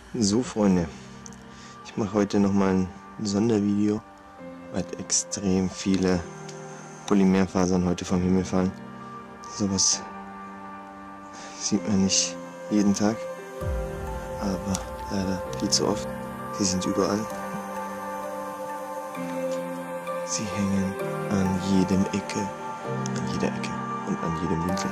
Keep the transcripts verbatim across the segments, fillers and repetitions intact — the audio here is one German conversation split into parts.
So, Freunde, ich mache heute nochmal ein Sondervideo, weil extrem viele Polymerfasern heute vom Himmel fallen. Sowas sieht man nicht jeden Tag, aber leider viel zu oft. Sie sind überall. Sie hängen an jedem Ecke, an jeder Ecke und an jedem Winkel.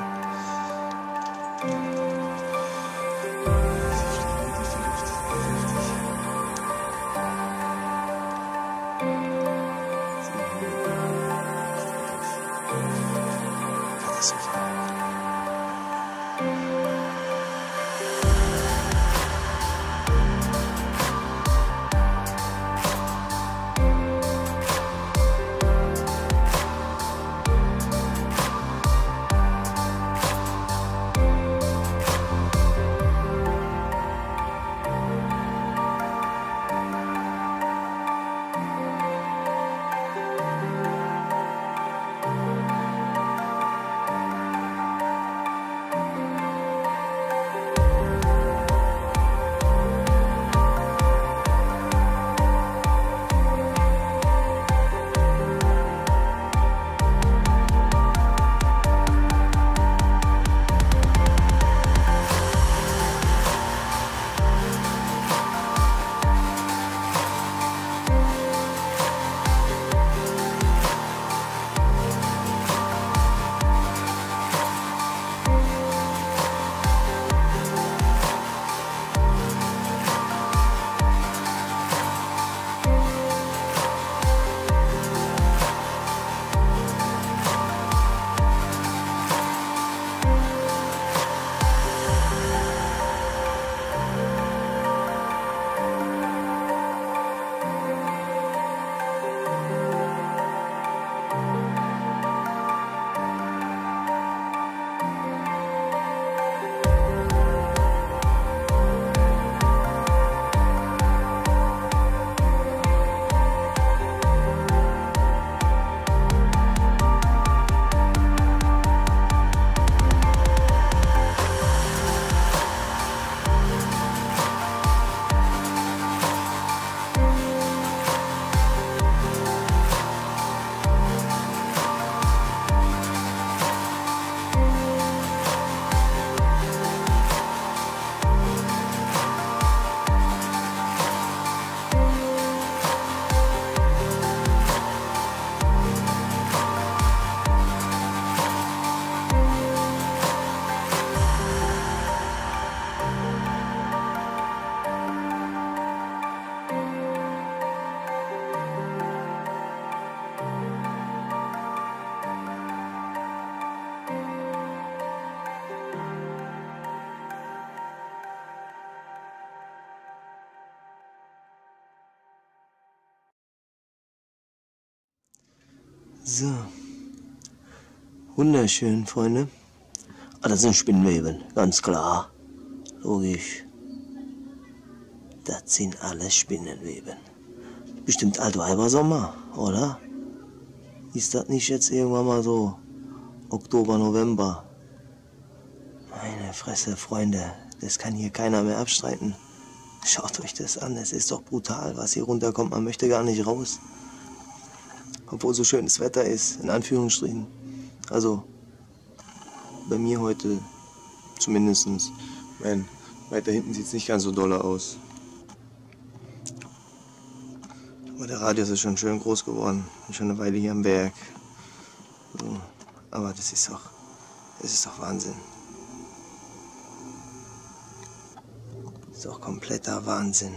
So, wunderschön, Freunde. Ah, das sind Spinnweben, ganz klar. Logisch. Das sind alles Spinnenweben. Bestimmt Altweiber Sommer, oder? Ist das nicht jetzt irgendwann mal so Oktober, November? Meine Fresse, Freunde, das kann hier keiner mehr abstreiten. Schaut euch das an, es ist doch brutal, was hier runterkommt. Man möchte gar nicht raus. Obwohl so schönes Wetter ist, in Anführungsstrichen. Also, bei mir heute zumindest. Mein, weiter hinten sieht es nicht ganz so doll aus. Aber der Radius ist schon schön groß geworden. Bin schon eine Weile hier am Berg. So. Aber das ist doch, das ist doch Wahnsinn. Das ist doch kompletter Wahnsinn.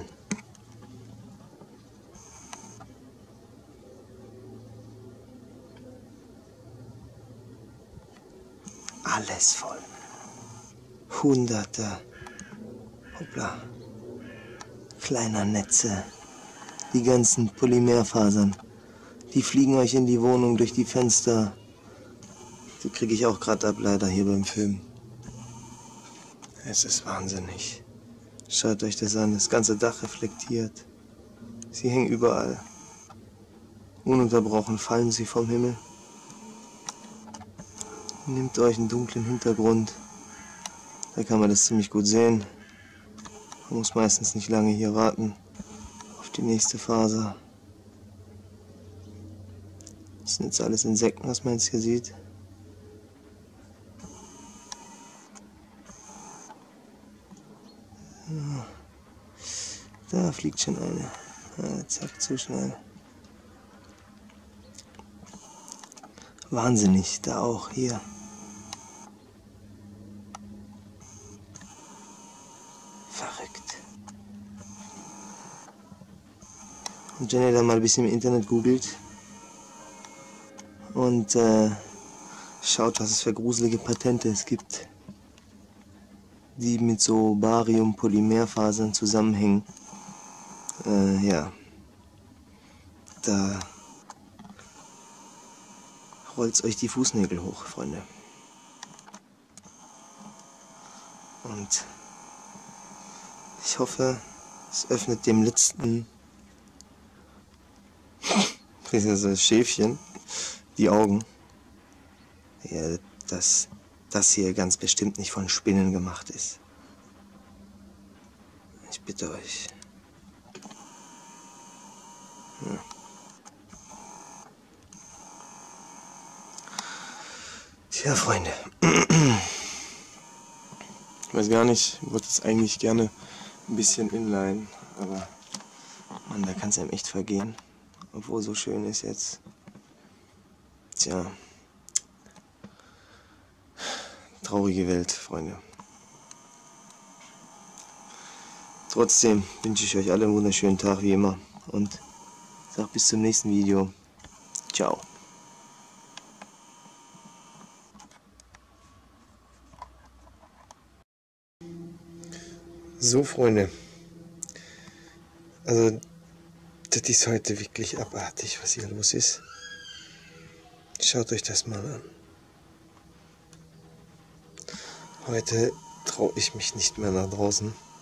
Alles voll. Hunderte, hoppla, kleiner Netze. Die ganzen Polymerfasern, die fliegen euch in die Wohnung durch die Fenster. Die kriege ich auch gerade ab, leider hier beim Film. Es ist wahnsinnig. Schaut euch das an, das ganze Dach reflektiert. Sie hängen überall. Ununterbrochen fallen sie vom Himmel. Nehmt euch einen dunklen Hintergrund. Da kann man das ziemlich gut sehen. Man muss meistens nicht lange hier warten auf die nächste Faser. Das sind jetzt alles Insekten, was man jetzt hier sieht. Da fliegt schon eine. Ah, zack, zu schnell. Wahnsinnig, da auch, hier. Verrückt. Und wenn ihr dann mal ein bisschen im Internet googelt und äh, schaut, was es für gruselige Patente es gibt, die mit so Barium-Polymerfasern zusammenhängen, äh, ja, da rollt euch die Fußnägel hoch, Freunde. Und ich hoffe, es öffnet dem letzten das Schäfchen die Augen. Ja, dass das hier ganz bestimmt nicht von Spinnen gemacht ist. Ich bitte euch. Ja. Tja, Freunde. Ich weiß gar nicht, ich würde es eigentlich gerne ein bisschen inline, aber Mann, da kann es einem echt vergehen. Obwohl so schön ist jetzt. Tja. Traurige Welt, Freunde. Trotzdem wünsche ich euch alle einen wunderschönen Tag wie immer und sage bis zum nächsten Video. Ciao. So, Freunde. Also, das ist heute wirklich abartig, was hier los ist. Schaut euch das mal an. Heute traue ich mich nicht mehr nach draußen.